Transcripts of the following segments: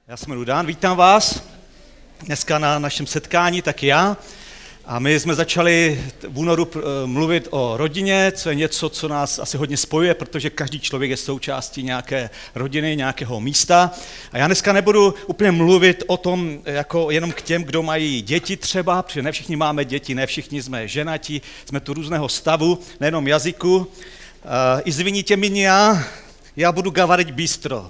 Já jsem Rudan, vítám vás dneska na našem setkání, tak já. A my jsme začali v únoru mluvit o rodině, co je něco, co nás asi hodně spojuje, protože každý člověk je součástí nějaké rodiny, nějakého místa. A já dneska nebudu úplně mluvit o tom jako jenom k těm, kdo mají děti třeba, protože ne všichni máme děti, ne všichni jsme ženatí, jsme tu různého stavu, nejenom jazyku. Izviníte mě, já budu gavariť bistro.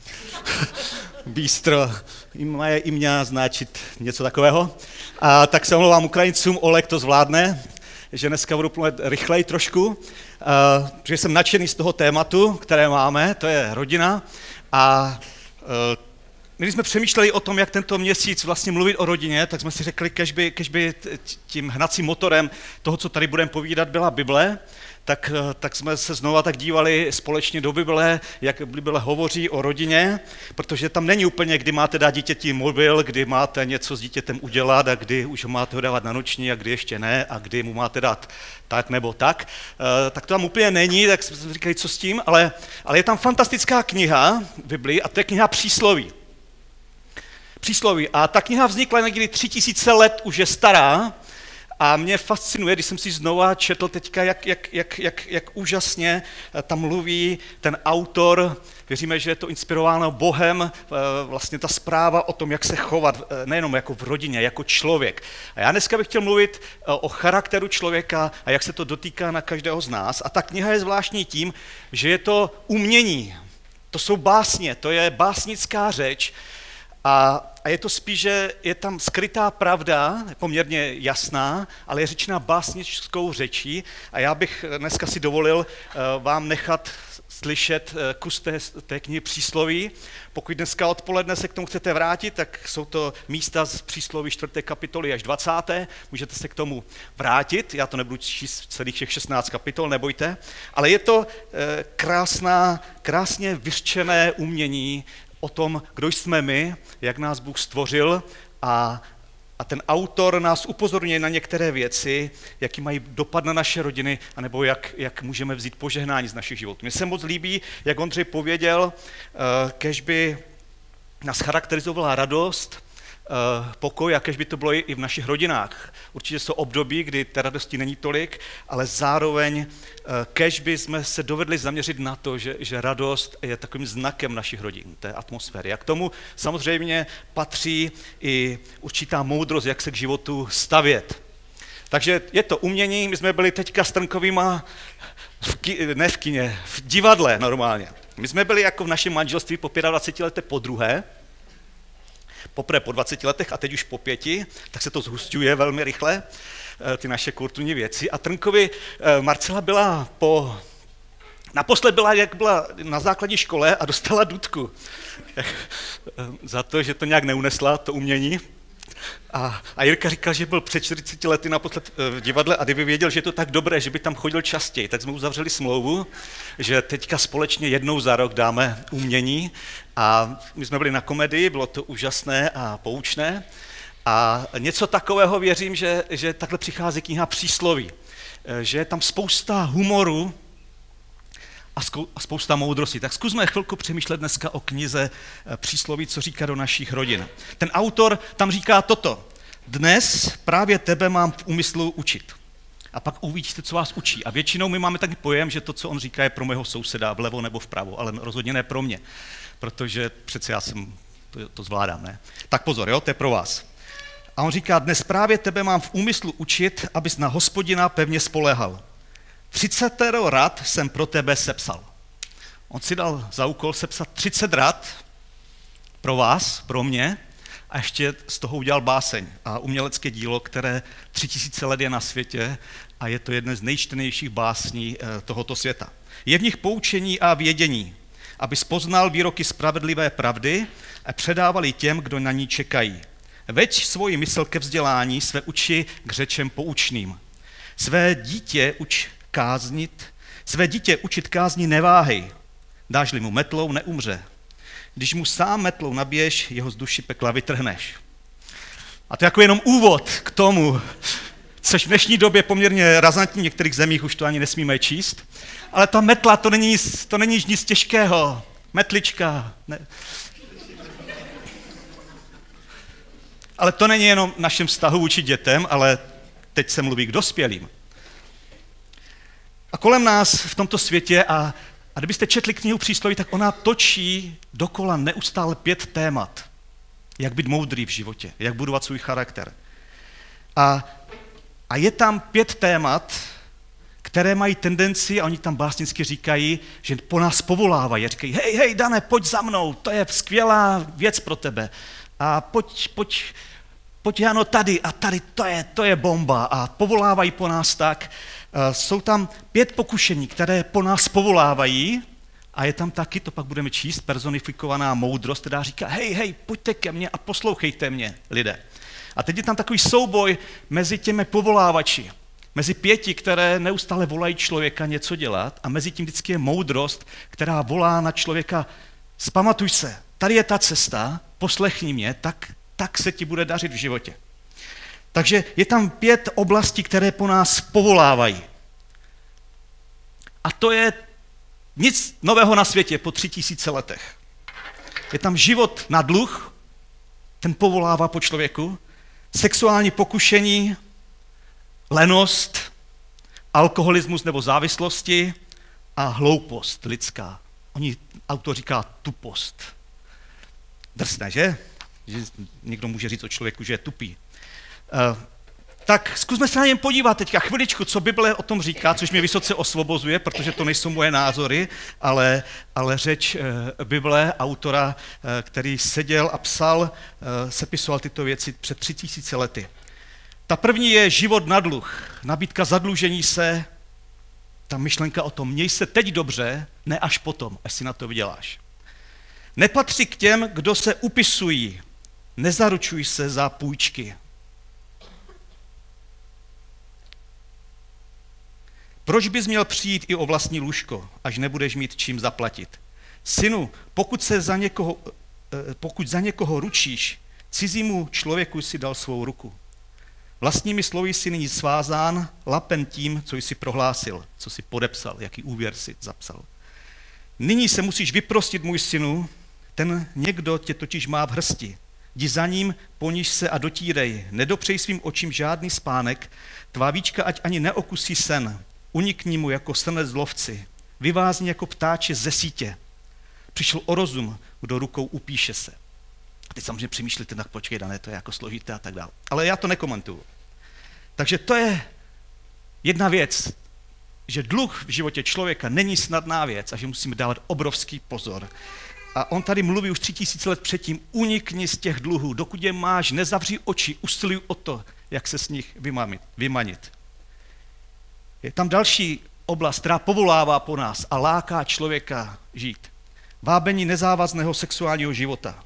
Bistro, moje imě značit něco takového. A tak se omlouvám Ukrajincům, Oleg to zvládne, že dneska budu mluvit rychleji trošku, protože jsem nadšený z toho tématu, které máme, to je rodina. A my jsme přemýšleli o tom, jak tento měsíc vlastně mluvit o rodině, tak jsme si řekli, kež by tím hnacím motorem toho, co tady budeme povídat, byla Bible, tak jsme se znova tak dívali společně do Bible, jak Bible hovoří o rodině, protože tam není úplně, kdy máte dát dítěti mobil, kdy máte něco s dítětem udělat a kdy už ho máte ho dávat na noční a kdy ještě ne a kdy mu máte dát tak nebo tak. Tak to tam úplně není, tak jsme říkali, co s tím, ale je tam fantastická kniha v Biblii a to je kniha Přísloví. Přísloví. A ta kniha vznikla někdy 3000 let, už je stará, a mě fascinuje, když jsem si znova četl teďka, jak úžasně tam mluví ten autor. Věříme, že je to inspirováno Bohem, vlastně ta zpráva o tom, jak se chovat, nejenom jako v rodině, jako člověk. A já dneska bych chtěl mluvit o charakteru člověka a jak se to dotýká na každého z nás. A ta kniha je zvláštní tím, že je to umění, to jsou básně, to je básnická řeč. A je to spíš, že je tam skrytá pravda, poměrně jasná, ale je řečena básnickou řečí. A já bych dneska si dovolil vám nechat slyšet kus té knihy Přísloví. Pokud dneska odpoledne se k tomu chcete vrátit, tak jsou to místa z Přísloví 4. kapitoly až 20. Můžete se k tomu vrátit. Já to nebudu číst celých všech 16 kapitol, nebojte. Ale je to krásně vyřčené umění o tom, kdo jsme my, jak nás Bůh stvořil a ten autor nás upozorňuje na některé věci, jaký mají dopad na naše rodiny, anebo jak můžeme vzít požehnání z našich životů. Mně se moc líbí, jak Ondřej pověděl, kež by nás charakterizovala radost, pokoj a kež by to bylo i v našich rodinách. Určitě jsou období, kdy té radosti není tolik, ale zároveň kež by jsme se dovedli zaměřit na to, že radost je takovým znakem našich rodin, té atmosféry. A k tomu samozřejmě patří i určitá moudrost, jak se k životu stavět. Takže je to umění, my jsme byli teďka s Trnkovýma ne v kině, v divadle normálně. My jsme byli jako v našem manželství po 25 letech podruhé, poprvé po 20 letech a teď už po 5, tak se to zhusťuje velmi rychle, ty naše kulturní věci. A Trnkovi Marcela byla naposled byla, jak byla na základní škole a dostala dudku. Za to, že to nějak neunesla, to umění. A Jirka říkal, že byl před 40 lety naposled v divadle a kdyby věděl, že je to tak dobré, že by tam chodil častěji, tak jsme uzavřeli smlouvu, že teďka společně jednou za rok dáme umění. A my jsme byli na komedii, bylo to úžasné a poučné. A něco takového věřím, že takhle přichází kniha Přísloví. Že je tam spousta humoru a spousta moudrosti. Tak zkusme chvilku přemýšlet dneska o knize Přísloví, co říká do našich rodin. Ten autor tam říká toto. Dnes právě tebe mám v úmyslu učit. A pak uvidíte, co vás učí. A většinou my máme taky pojem, že to, co on říká, je pro mého souseda, vlevo nebo vpravo, ale rozhodně ne pro mě. Protože přece já to zvládám, ne? Tak pozor, jo, to je pro vás. A on říká, dnes právě tebe mám v úmyslu učit, abys na Hospodina pevně spoléhal. 30 rad jsem pro tebe sepsal. On si dal za úkol sepsat 30 rad pro vás, pro mě, a ještě z toho udělal báseň a umělecké dílo, které 3000 let je na světě a je to jedna z nejčtenějších básní tohoto světa. Je v nich poučení a vědění, aby poznal výroky spravedlivé pravdy a předávali těm, kdo na ní čekají. Veď svoji mysl ke vzdělání, své uči k řečem poučným. Své dítě učit kázni neváhej, dáš-li mu metlou, neumře. Když mu sám metlou nabiješ, jeho z duši pekla vytrhneš. A to je jako jenom úvod k tomu, což v dnešní době poměrně razantní, v některých zemích už to ani nesmíme číst, ale ta metla, to není nic těžkého. Metlička. Ne. Ale to není jenom v našem vztahu vůči dětem, ale teď se mluví k dospělým. A kolem nás v tomto světě, a kdybyste četli knihu Přísloví, tak ona točí dokola neustále 5 témat. Jak být moudrý v životě, jak budovat svůj charakter. A je tam 5 témat, které mají tendenci, a oni tam básnicky říkají, že po nás povolávají. Říkají, hej, Dane, pojď za mnou, to je skvělá věc pro tebe. A pojď Jano, tady a tady, to je bomba. A povolávají po nás tak. Jsou tam 5 pokušení, které po nás povolávají, a je tam taky, to pak budeme číst, personifikovaná moudrost, která říká, hej, pojďte ke mně a poslouchejte mě, lidé. A teď je tam takový souboj mezi těmi povolávači, mezi 5, které neustále volají člověka něco dělat, a mezi tím vždycky je moudrost, která volá na člověka, vzpamatuj se, tady je ta cesta, poslechni mě, tak se ti bude dařit v životě. Takže je tam 5 oblastí, které po nás povolávají. A to je nic nového na světě po 3000 letech. Je tam život na dluh, ten povolává po člověku, sexuální pokušení, lenost, alkoholismus nebo závislosti a hloupost lidská. Autor říká tupost. Drsné, že? Že někdo může říct o člověku, že je tupý. Tak zkusme se na něm podívat teďka chviličku, co Bible o tom říká, což mě vysoce osvobozuje, protože to nejsou moje názory, ale řeč Bible, autora, který seděl a psal, sepisoval tyto věci před 3000 lety. Ta první je život na dluh, nabídka zadlužení se, ta myšlenka o tom, měj se teď dobře, ne až potom, až si na to vyděláš. Nepatří k těm, kdo se upisují, nezaručuj se za půjčky. Proč bys měl přijít i o vlastní lůžko, až nebudeš mít čím zaplatit? Synu, pokud za někoho ručíš, cizímu člověku si dal svou ruku. Vlastními slovy jsi nyní svázán, lapen tím, co jsi prohlásil, co jsi podepsal, jaký úvěr si zapsal. Nyní se musíš vyprostit, můj synu, ten někdo tě totiž má v hrsti. Jdi za ním, poníž se a dotírej, nedopřej svým očím žádný spánek, tvá víčka ať ani neokusí sen, unikni mu jako srnec z lovci, vyvázni jako ptáče ze sítě. Přišel o rozum, kdo rukou upíše se. A teď samozřejmě přemýšlíte, tak počkej, Dané, to je jako složité a tak dále. Ale já to nekomentuju. Takže to je jedna věc, že dluh v životě člověka není snadná věc a že musíme dávat obrovský pozor. A on tady mluví už 3000 let předtím, unikni z těch dluhů, dokud je máš, nezavři oči, usiluj o to, jak se z nich vymanit. Je tam další oblast, která povolává po nás a láká člověka žít. Vábení nezávazného sexuálního života.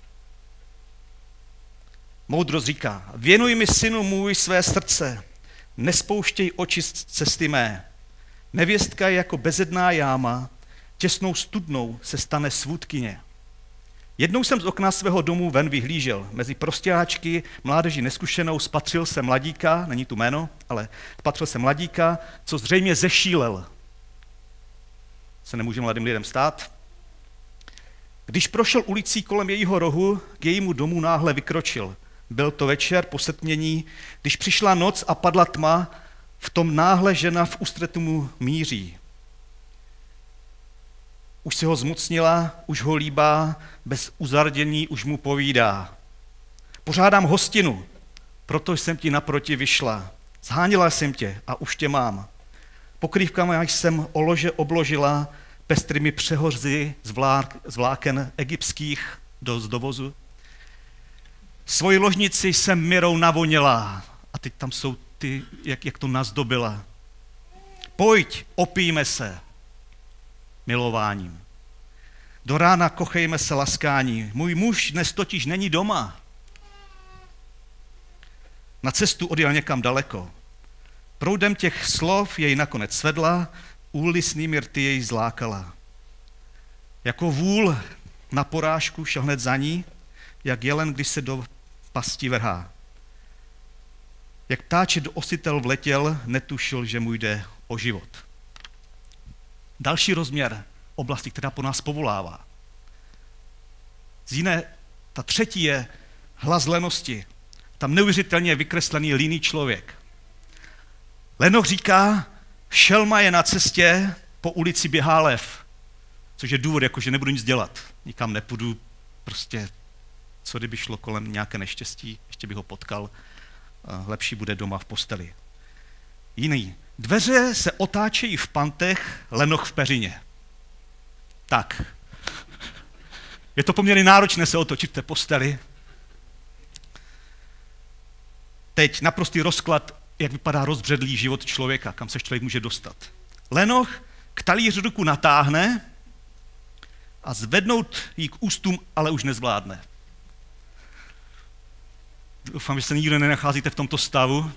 Moudrost říká, věnuj mi, synu můj, své srdce, nespouštěj oči z cesty mé. Nevěstka je jako bezedná jáma, těsnou studnou se stane svůdkyně. Jednou jsem z okna svého domu ven vyhlížel. Mezi prostěáčky, mládeži neskušenou, spatřil se mladíka, není tu jméno, ale spatřil se mladíka, co zřejmě zešílel. Se nemůže mladým lidem stát. Když prošel ulicí kolem jejího rohu, k jejímu domu náhle vykročil. Byl to večer po setmění, když přišla noc a padla tma, v tom náhle žena v ústretu mu míří. Už si ho zmocnila, už ho líbá, bez uzardění už mu povídá. Pořádám hostinu, proto jsem ti naproti vyšla. Zhánila jsem tě a už tě mám. Pokrývkami jsem o lože obložila, pestrými přehorzy z vláken egyptských z dovozu. Svoji ložnici jsem mirou navonila. A teď tam jsou ty, jak to nazdobila. Pojď, opijme se milováním. Do rána kochejme se laskání. Můj muž dnes totiž není doma. Na cestu odjel někam daleko. Proudem těch slov jej nakonec svedla, úlisnými rty jej zlákala. Jako vůl na porážku šel hned za ní, jak jelen, když se do pasti vrhá. Jak ptáče do ositel vletěl, netušil, že mu jde o život. Další rozměr oblasti, která po nás povolává. Ta třetí je hlas lenosti. tam neuvěřitelně vykreslený líný člověk. Lenoch říká, šelma je na cestě, po ulici běhá lev, což je důvod, jako že nebudu nic dělat, nikam nepůjdu, prostě co kdyby šlo kolem nějaké neštěstí, ještě bych ho potkal, lepší bude doma v posteli. Jiný. Dveře se otáčejí v pantech, lenoch v peřině. Tak. Je to poměrně náročné se otočit v té posteli. Teď naprostý rozklad, jak vypadá rozbředlý život člověka, kam se člověk může dostat. Lenoch k talíři ruku natáhne a zvednout ji k ústům, ale už nezvládne. Doufám, že se nikdo nenacházíte v tomto stavu.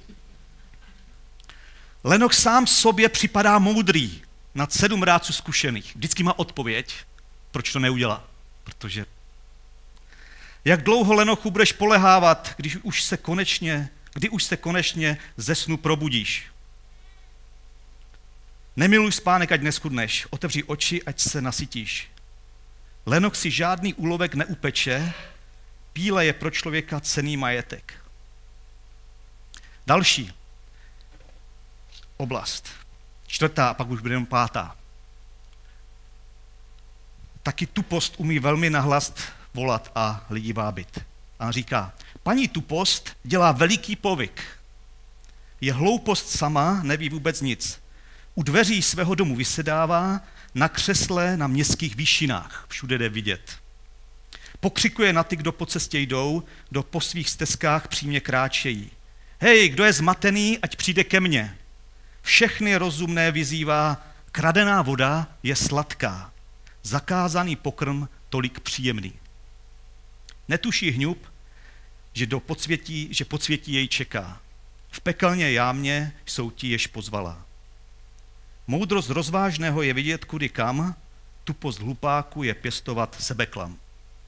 Lenoch sám sobě připadá moudrý, nad 7 rádců zkušených. Vždycky má odpověď, proč to neudělá. Protože jak dlouho, Lenochu, budeš polehávat, kdy už se konečně ze snu probudíš. Nemiluj spánek, ať neschudneš, otevři oči, ať se nasytíš. Lenoch si žádný úlovek neupeče, píle je pro člověka cenný majetek. Další oblast, 4. a pak už bude jenom 5. Taky tupost umí velmi nahlas volat a lidi vábit. A on říká, paní tupost dělá veliký povyk. Je hloupost sama, neví vůbec nic. U dveří svého domu vysedává, na křesle na městských výšinách, všude jde vidět. Pokřikuje na ty, kdo po cestě jdou, kdo po svých stezkách přímě kráčejí. Hej, kdo je zmatený, ať přijde ke mně. Všechny rozumné vyzývá, kradená voda je sladká, zakázaný pokrm tolik příjemný. Netuší hňub, že podsvětí jej čeká. V pekelné jámě jsou ti, jež pozvala. Moudrost rozvážného je vidět kudy kam, tupost hlupáku je pěstovat sebeklam.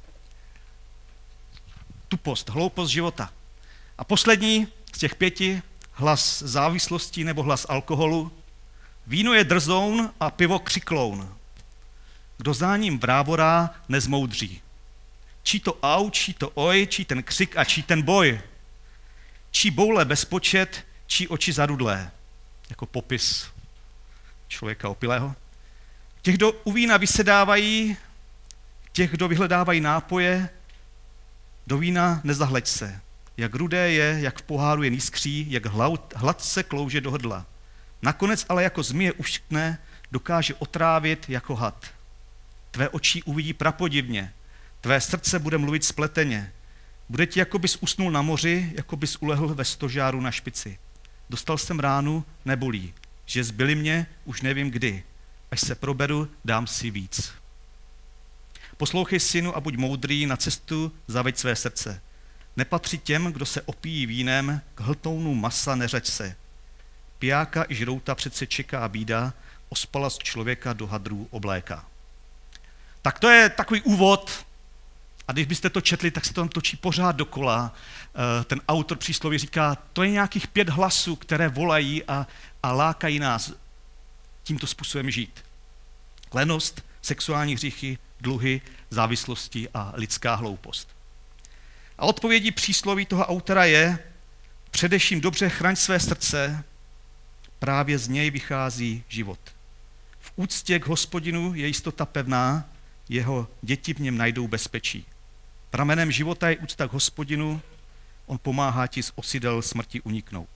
Tupost, hloupost života. A poslední z těch 5, hlas závislosti nebo hlas alkoholu. Víno je drzoun a pivo křikloun. Kdo za ním vrávorá, nezmoudří. Čí to au, čí to oj, čí ten křik a čí ten boj. Čí boule bezpočet, čí oči zadudlé. Jako popis člověka opilého. Těch, kdo u vína vysedávají, těch, kdo vyhledávají nápoje, do vína nezahleď se. Jak rudé je, jak v poháru je nízkří, jak hladce klouže do hrdla. Nakonec ale jako zmije uškne, dokáže otrávit jako had. Tvé oči uvidí prapodivně, tvé srdce bude mluvit spleteně. Bude ti, jako bys usnul na moři, jako bys ulehl ve stožáru na špici. Dostal jsem ránu, nebolí, že zbyli mě, už nevím kdy. Až se proberu, dám si víc. Poslouchej, synu, a buď moudrý, na cestu zaveď své srdce. Nepatří těm, kdo se opíjí vínem, k hltounu masa neřeď se. Pijáka i žrouta přece čeká bída, ospala z člověka do hadrů obléka. Tak to je takový úvod, a když byste to četli, tak se to tam točí pořád dokola. Ten autor přísloví říká, to je nějakých 5 hlasů, které volají a lákají nás tímto způsobem žít. Lenost, sexuální hříchy, dluhy, závislosti a lidská hloupost. A odpovědí přísloví toho autora je, především dobře chraň své srdce, právě z něj vychází život. V úctě k Hospodinu je jistota pevná, jeho děti v něm najdou bezpečí. Pramenem života je úcta k Hospodinu, on pomáhá ti z osidel smrti uniknout.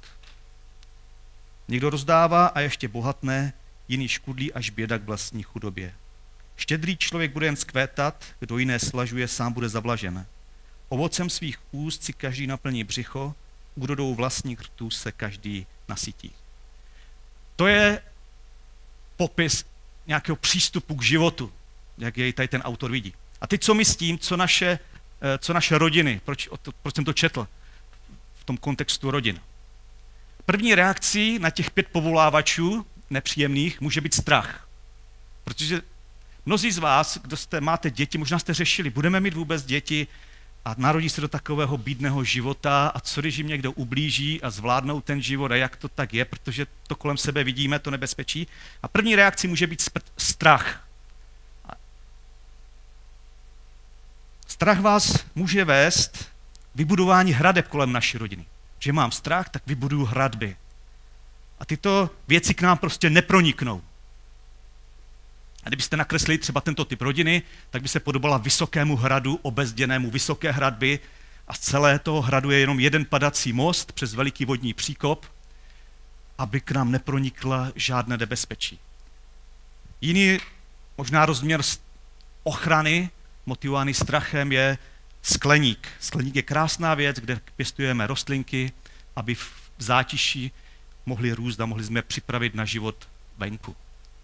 Někdo rozdává a ještě bohatné, jiný škudlí až běda k vlastní chudobě. Štědrý člověk bude jen skvétat, kdo jiné slažuje, sám bude zavlažen. Ovocem svých úst si každý naplní břicho, úrodou vlastních rtů se každý nasytí. To je popis nějakého přístupu k životu, jak jej tady ten autor vidí. A teď co my s tím, co naše rodiny, proč jsem to četl v tom kontextu rodin. První reakcí na těch 5 povolávačů nepříjemných může být strach. Protože mnozí z vás, kdo máte děti, možná jste řešili, budeme mít vůbec děti a narodí se do takového bídného života a co když jim někdo ublíží a zvládnou ten život a jak to tak je, protože to kolem sebe vidíme, to nebezpečí. A první reakcí může být strach. Strach vás může vést vybudování hradeb kolem naší rodiny. Že mám strach, tak vybuduju hradby. A tyto věci k nám prostě neproniknou. A kdybyste nakreslili třeba tento typ rodiny, tak by se podobala vysokému hradu, obezděnému, vysoké hradby a z celé toho hradu je jenom jeden padací most přes veliký vodní příkop, aby k nám nepronikla žádné nebezpečí. Jiný možná rozměr ochrany, motivovaný strachem, je skleník. Skleník je krásná věc, kde pěstujeme rostlinky, aby v zátiší mohli růst a mohli jsme připravit na život venku.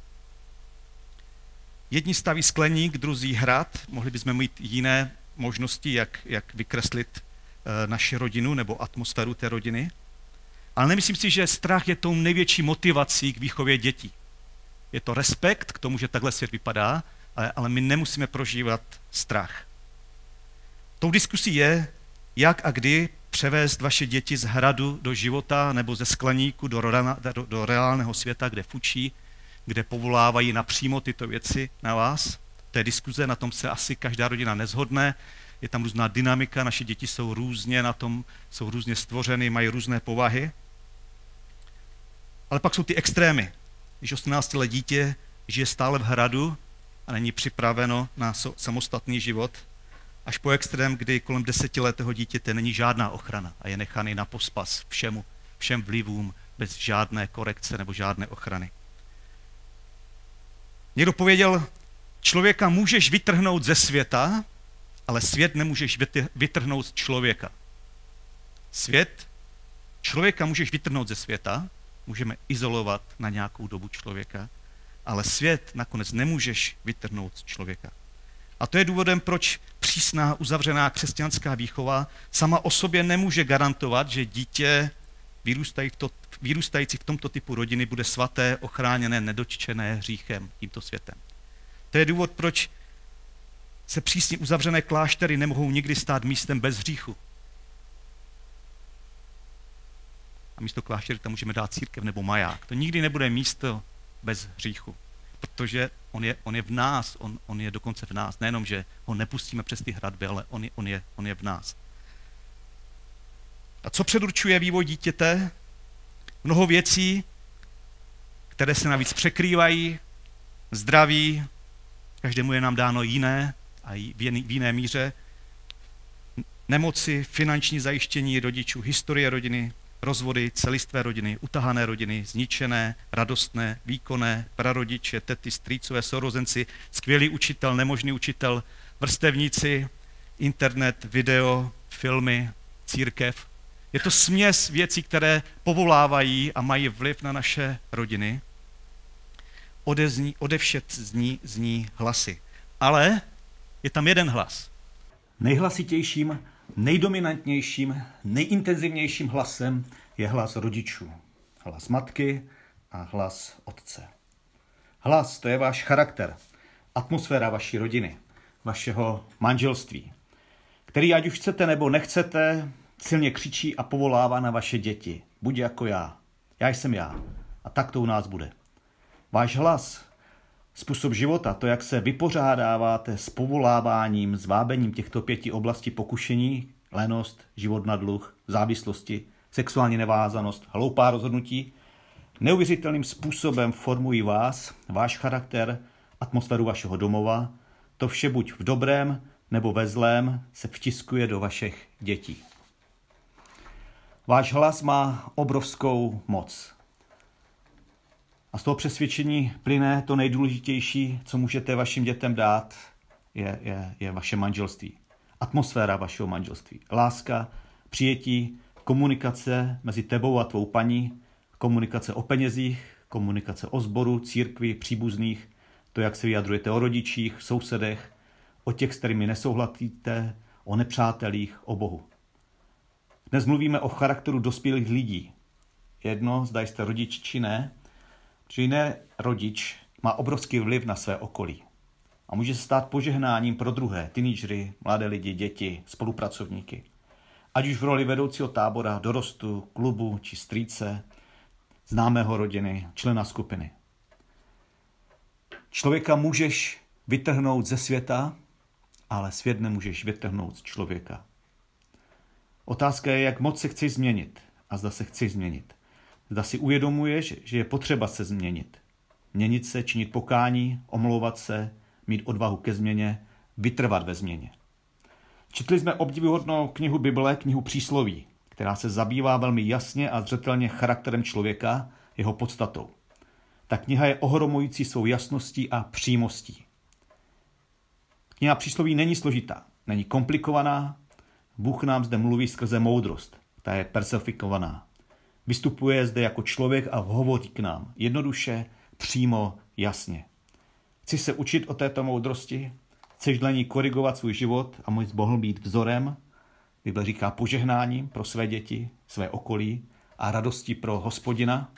Jedni staví skleník, druzí hrad, mohli bychom mít jiné možnosti, jak vykreslit naši rodinu nebo atmosféru té rodiny. Ale nemyslím si, že strach je tou největší motivací k výchově dětí. Je to respekt k tomu, že takhle svět vypadá, ale my nemusíme prožívat strach. Tou diskusí je, jak a kdy převést vaše děti z hradu do života nebo ze skleníku do reálného světa, kde fučí, kde povolávají napřímo tyto věci na vás. To je diskuze, na tom se asi každá rodina nezhodne. Je tam různá dynamika, naše děti jsou různě na tom, jsou různě stvořeny, mají různé povahy. Ale pak jsou ty extrémy. Když 18-leté dítě žije stále v hradu a není připraveno na samostatný život, až po extrém, kdy kolem 10letého dítěte není žádná ochrana a je nechaný na pospas všem vlivům bez žádné korekce nebo žádné ochrany. Někdo pověděl, člověka můžeš vytrhnout ze světa, ale svět nemůžeš vytrhnout z člověka. Člověka můžeš vytrhnout ze světa, můžeme izolovat na nějakou dobu člověka, ale svět nakonec nemůžeš vytrhnout z člověka. A to je důvodem, proč přísná, uzavřená křesťanská výchova sama o sobě nemůže garantovat, že dítě vyrůstající v tomto typu rodiny bude svaté, ochráněné, nedotčené hříchem tímto světem. To je důvod, proč se přísně uzavřené kláštery nemohou nikdy stát místem bez hříchu. A místo kláštery tam můžeme dát církev nebo maják. To nikdy nebude místo bez hříchu, protože on je v nás, on je dokonce v nás. Nejenom, že ho nepustíme přes ty hradby, ale on je v nás. A co předurčuje vývoj dítěte? Mnoho věcí, které se navíc překrývají, zdraví, každému je nám dáno jiné a v jiné míře, nemoci, finanční zajištění rodičů, historie rodiny, rozvody, celistvé rodiny, utahané rodiny, zničené, radostné, výkonné, prarodiče, tety, strýcové, sourozenci, skvělý učitel, nemožný učitel, vrstevníci, internet, video, filmy, církev. Je to směs věcí, které povolávají a mají vliv na naše rodiny. Odevšet zní hlasy. Ale je tam jeden hlas. Nejhlasitějším, nejdominantnějším, nejintenzivnějším hlasem je hlas rodičů. Hlas matky a hlas otce. Hlas, to je váš charakter, atmosféra vaší rodiny, vašeho manželství, který ať už chcete nebo nechcete, silně křičí a povolává na vaše děti. Buď jako já. Já jsem já. A tak to u nás bude. Váš hlas, způsob života, to, jak se vypořádáváte s povoláváním, s vábením těchto 5 oblastí pokušení, lenost, život na dluh, závislosti, sexuální nevázanost, hloupá rozhodnutí, neuvěřitelným způsobem formují vás, váš charakter, atmosféru vašeho domova. To vše buď v dobrém nebo ve zlém se vtiskuje do vašich dětí. Váš hlas má obrovskou moc. A z toho přesvědčení plyne to nejdůležitější, co můžete vašim dětem dát, je vaše manželství. Atmosféra vašeho manželství. Láska, přijetí, komunikace mezi tebou a tvou paní, komunikace o penězích, komunikace o sboru, církvi, příbuzných, to, jak se vyjadrujete o rodičích, sousedech, o těch, s kterými nesouhlasíte, o nepřátelích, o Bohu. Dnes mluvíme o charakteru dospělých lidí. Jedno, zda jste rodič či ne, že jiný rodič má obrovský vliv na své okolí. A může se stát požehnáním pro druhé, teenagery, mladé lidi, děti, spolupracovníky. Ať už v roli vedoucího tábora, dorostu, klubu či strýce, známého rodiny, člena skupiny. Člověka můžeš vytrhnout ze světa, ale svět nemůžeš vytrhnout z člověka. Otázka je, jak moc se chceš změnit a zda se chceš změnit. Zda si uvědomuješ, že je potřeba se změnit. Měnit se, činit pokání, omlouvat se, mít odvahu ke změně, vytrvat ve změně. Četli jsme obdivuhodnou knihu Bible, knihu Přísloví, která se zabývá velmi jasně a zřetelně charakterem člověka, jeho podstatou. Ta kniha je ohromující svou jasností a přímostí. Kniha Přísloví není složitá, není komplikovaná. Bůh nám zde mluví skrze moudrost, ta je personifikovaná. Vystupuje zde jako člověk a hovoří k nám jednoduše, přímo, jasně. Chci se učit o této moudrosti? Chceš dle ní korigovat svůj život a mohl být vzorem? Bible říká požehnáním pro své děti, své okolí a radostí pro Hospodina.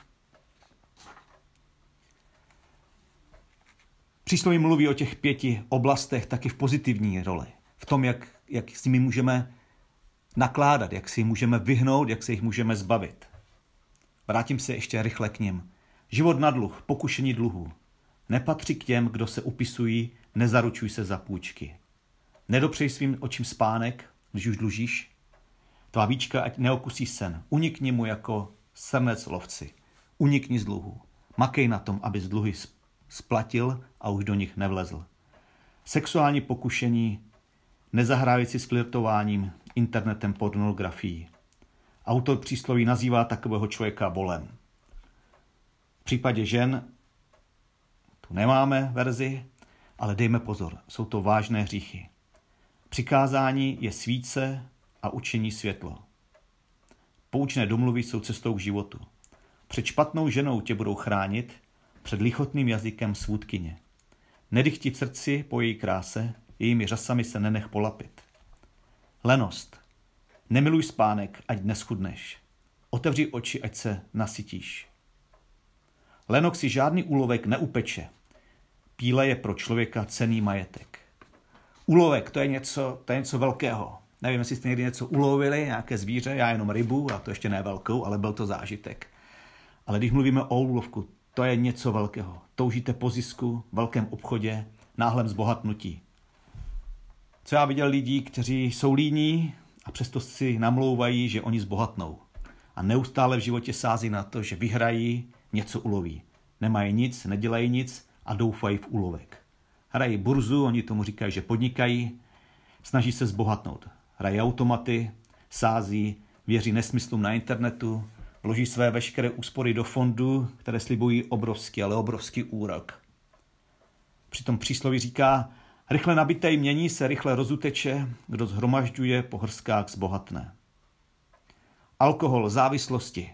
Přísloví mluví o těch 5 oblastech taky v pozitivní roli. V tom, jak s nimi můžeme nakládat, jak si jich můžeme vyhnout, jak se jich můžeme zbavit. Vrátím se ještě rychle k nim. Život na dluh, pokušení dluhů. Nepatří k těm, kdo se upisují, nezaručuj se za půjčky. Nedopřej svým očím spánek, když už dlužíš. Tvá víčka ať neokusí sen. Unikni mu jako srnec lovci. Unikni z dluhu. Makej na tom, aby z dluhy splatil a už do nich nevlezl. Sexuální pokušení, nezahrávající s flirtováním, internetem, pornografií. Autor přísloví nazývá takového člověka volem. V případě žen tu nemáme verzi, ale dejme pozor, jsou to vážné hříchy. Přikázání je svíce a učení světlo. Poučné domluvy jsou cestou k životu. Před špatnou ženou tě budou chránit, před lichotným jazykem svůdkyně. Nedychti v srdci po její kráse, jejími řasami se nenech polapit. Lenost. Nemiluj spánek, ať neschudneš. Otevři oči, ať se nasytíš. Lenok si žádný úlovek neupeče. Píle je pro člověka cenný majetek. Úlovek, to je něco velkého. Nevím, jestli jste někdy něco ulovili, nějaké zvíře, já jenom rybu, a to ještě ne velkou, ale byl to zážitek. Ale když mluvíme o úlovku, to je něco velkého. Toužíte po zisku, velkém obchodě, náhlém zbohatnutí. Co já viděl lidí, kteří jsou líní a přesto si namlouvají, že oni zbohatnou. A neustále v životě sází na to, že vyhrají, něco uloví. Nemají nic, nedělají nic a doufají v úlovek. Hrají burzu, oni tomu říkají, že podnikají, snaží se zbohatnout. Hrají automaty, sází, věří nesmyslům na internetu, vloží své veškeré úspory do fondu, které slibují obrovský, ale obrovský úrok. Přitom přísloví říká, rychle nabitej mění se rychle rozuteče, kdo shromažďuje po hrskách zbohatne. Alkohol, závislosti.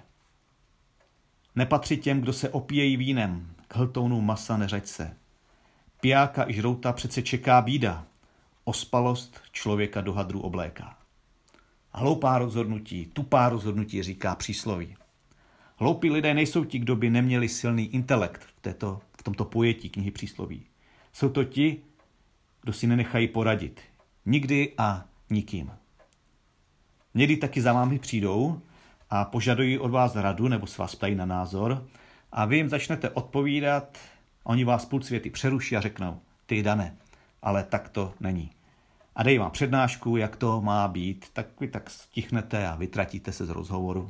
Nepatří těm, kdo se opíjejí vínem, k hltounu masa neřeď se. Pijáka i žrouta přece čeká bída, ospalost člověka do hadru obléká. Hloupá rozhodnutí, tupá rozhodnutí, říká přísloví. Hloupí lidé nejsou ti, kdo by neměli silný intelekt v tomto pojetí knihy přísloví. Jsou to ti, kdo si nenechají poradit. Nikdy a nikým. Někdy taky za vámi přijdou a požadují od vás radu nebo se vás ptají na názor a vy jim začnete odpovídat, oni vás půl světy přeruší a řeknou, ty Dane, ale tak to není. A dej vám přednášku, jak to má být, tak vy tak stichnete a vytratíte se z rozhovoru.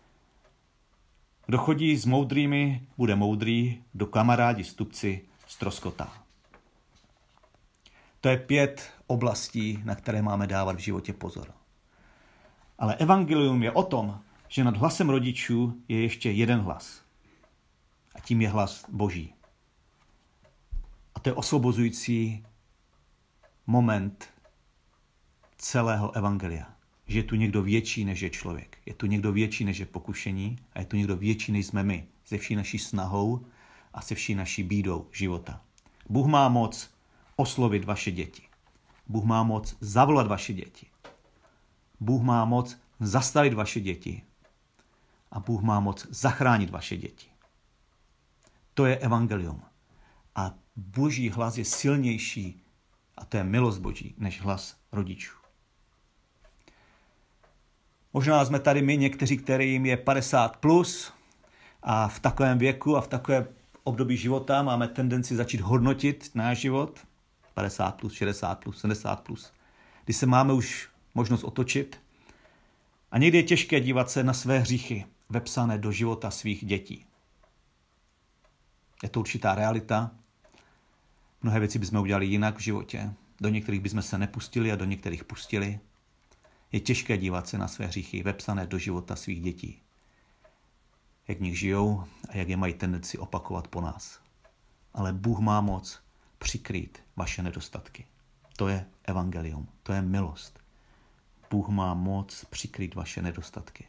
Kdo chodí s moudrými, bude moudrý, kdo kamarádi stupci ztroskotá. To je 5 oblastí, na které máme dávat v životě pozor. Ale evangelium je o tom, že nad hlasem rodičů je ještě jeden hlas. A tím je hlas Boží. A to je osvobozující moment celého evangelia. Že je tu někdo větší, než je člověk. Je tu někdo větší, než je pokušení a je tu někdo větší, než jsme my. Se vší naší snahou a se vší naší bídou života. Bůh má moc oslovit vaše děti. Bůh má moc zavolat vaše děti. Bůh má moc zastavit vaše děti. A Bůh má moc zachránit vaše děti. To je evangelium. A Boží hlas je silnější, a to je milost Boží, než hlas rodičů. Možná jsme tady my někteří, kterým je 50+ a v takovém věku a v takovém období života máme tendenci začít hodnotit náš život. 50+, 60+, 70+. Kdy se máme už možnost otočit A někdy je těžké dívat se na své hříchy vepsané do života svých dětí. Je to určitá realita. Mnohé věci bychom udělali jinak v životě. Do některých bychom se nepustili a do některých pustili. Je těžké dívat se na své hříchy vepsané do života svých dětí. Jak v nich žijou a jak je mají tendenci opakovat po nás. Ale Bůh má moc přikrýt vaše nedostatky. To je evangelium, to je milost. Bůh má moc přikrýt vaše nedostatky.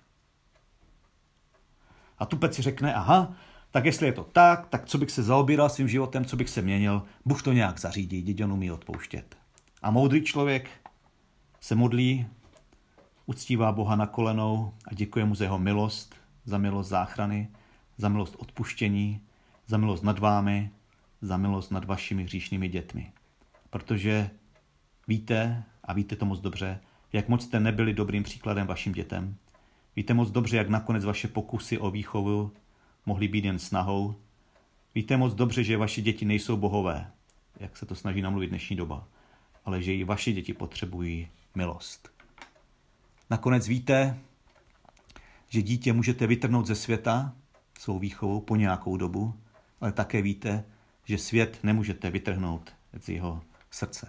A Tupec si řekne, aha, tak jestli je to tak co bych se zaobíral svým životem, co bych se měnil, Bůh to nějak zařídí, vždyť on umí odpouštět. A moudrý člověk se modlí, uctívá Boha na kolenou a děkuje mu za jeho milost, za milost záchrany, za milost odpuštění, za milost nad vámi, za milost nad vašimi hříšnými dětmi. Protože víte, a víte to moc dobře, jak moc jste nebyli dobrým příkladem vašim dětem. Víte moc dobře, jak nakonec vaše pokusy o výchovu mohly být jen snahou. Víte moc dobře, že vaše děti nejsou bohové, jak se to snaží namluvit dnešní doba, ale že i vaše děti potřebují milost. Nakonec víte, že dítě můžete vytrhnout ze světa svou výchovou po nějakou dobu, ale také víte, že svět nemůžete vytrhnout z jeho srdce.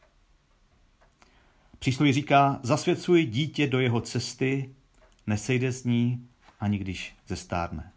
Přísloví říká, zasvěcuj dítě do jeho cesty, nesejde z ní, ani když zestárne.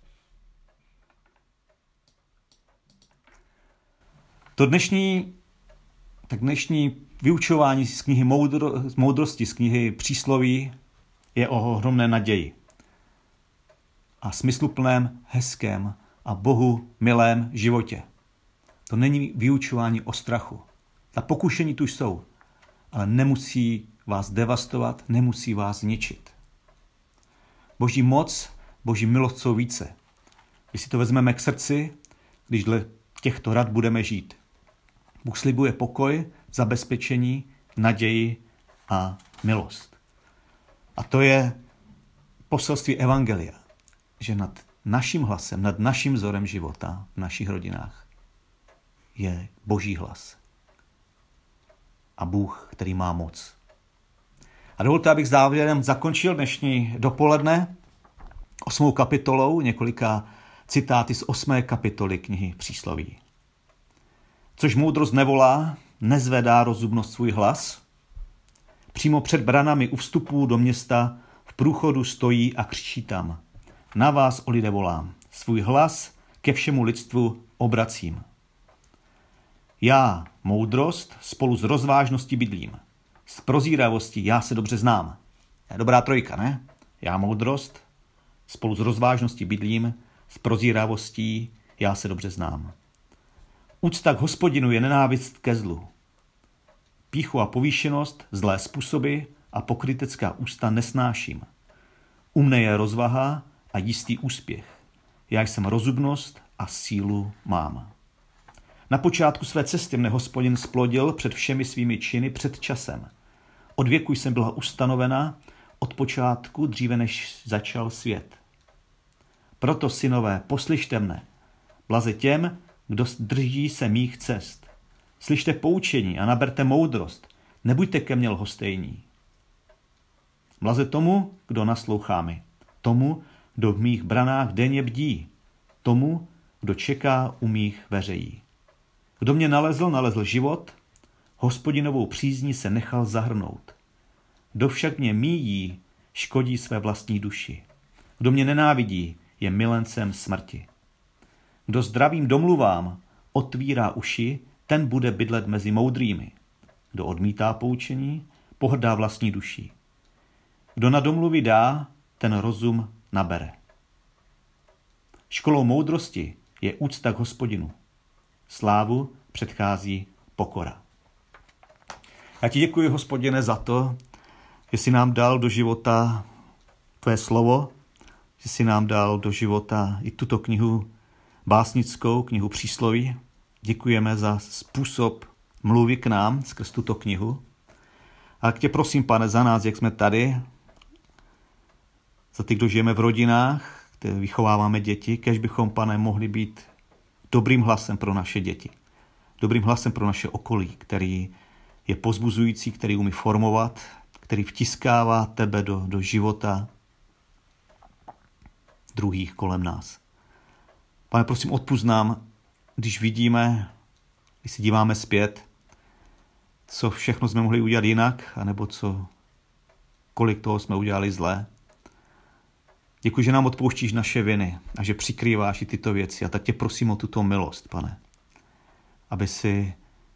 To dnešní vyučování z knihy moudrosti, z knihy přísloví je o ohromné naději a smysluplném, hezkém a Bohu milém životě. To není vyučování o strachu. Ta pokušení tu jsou, ale nemusí vás devastovat, nemusí vás ničit. Boží moc, Boží milost jsou více. Když si to vezmeme k srdci, když dle těchto rad budeme žít. Bůh slibuje pokoj, zabezpečení, naději a milost. A to je poselství evangelia, že nad naším hlasem, nad naším vzorem života v našich rodinách je Boží hlas. A Bůh, který má moc. A dovolte, abych závěrem zakončil dnešní dopoledne 8. kapitolou, několika citáty z 8. kapitoly knihy Přísloví. Což moudrost nevolá, nezvedá rozumnost svůj hlas. Přímo před branami u vstupu do města v průchodu stojí a křičí tam. Na vás, o lidé, volám. Svůj hlas ke všemu lidstvu obracím. Já, moudrost, spolu s rozvážností bydlím. S prozíravostí já se dobře znám. Je dobrá trojka, ne? Já, moudrost, spolu s rozvážností bydlím. S prozíravostí já se dobře znám. Úcta k Hospodinu je nenávist ke zlu. Pýchu a povýšenost, zlé způsoby a pokrytecká ústa nesnáším. U mne je rozvaha a jistý úspěch. Já jsem rozumnost a sílu mám. Na počátku své cesty mne Hospodin splodil před všemi svými činy před časem. Od věku jsem byla ustanovena, od počátku dříve než začal svět. Proto, synové, poslyšte mne. Blaze těm, kdo drží se mých cest. Slyšte poučení a naberte moudrost, nebuďte ke mně lhostejní. Blaze tomu, kdo naslouchá mi, tomu, kdo v mých branách denně bdí, tomu, kdo čeká u mých veřejí. Kdo mě nalezl život, Hospodinovou přízní se nechal zahrnout. Kdo však mě míjí, škodí své vlastní duši. Kdo mě nenávidí, je milencem smrti. Kdo zdravým domluvám otvírá uši, ten bude bydlet mezi moudrými. Kdo odmítá poučení, pohrdá vlastní duší. Kdo na domluvy dá, ten rozum nabere. Školou moudrosti je úcta k Hospodinu. Slávu předchází pokora. Já ti děkuji, Hospodine, za to, že jsi nám dal do života tvé slovo, že jsi nám dal do života i tuto knihu básnickou, knihu Přísloví. Děkujeme za způsob mluvy k nám skrz tuto knihu. A tě prosím, Pane, za nás, jak jsme tady, za ty, kdo žijeme v rodinách, kde vychováváme děti, kéž bychom, Pane, mohli být dobrým hlasem pro naše děti. Dobrým hlasem pro naše okolí, který je pozbuzující, který umí formovat, který vtiskává tebe do života druhých kolem nás. Pane, prosím, odpusť nám, když vidíme, když se díváme zpět, co všechno jsme mohli udělat jinak, anebo kolik toho jsme udělali zlé. Děkuji, že nám odpouštíš naše viny a že přikrýváš i tyto věci. A tak tě prosím o tuto milost, Pane, aby si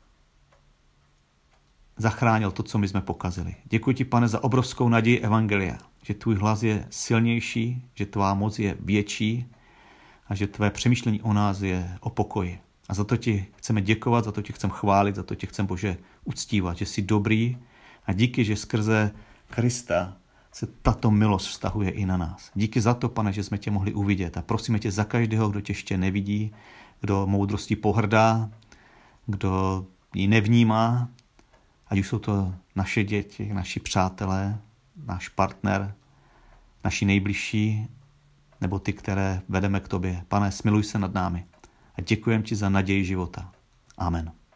zachránil to, co my jsme pokazili. Děkuji ti, Pane, za obrovskou naději evangelia, že tvůj hlas je silnější, že tvá moc je větší a že tvé přemýšlení o nás je o pokoji. A za to ti chceme děkovat, za to ti chceme chválit, za to ti chceme, Bože, uctívat, že jsi dobrý a díky, že skrze Krista se tato milost vztahuje i na nás. Díky za to, Pane, že jsme tě mohli uvidět a prosíme tě za každého, kdo tě ještě nevidí, kdo moudrostí pohrdá, kdo ji nevnímá, ať už jsou to naše děti, naši přátelé, náš partner, naši nejbližší, nebo ty, které vedeme k tobě. Pane, smiluj se nad námi a děkujem ti za naději života. Amen.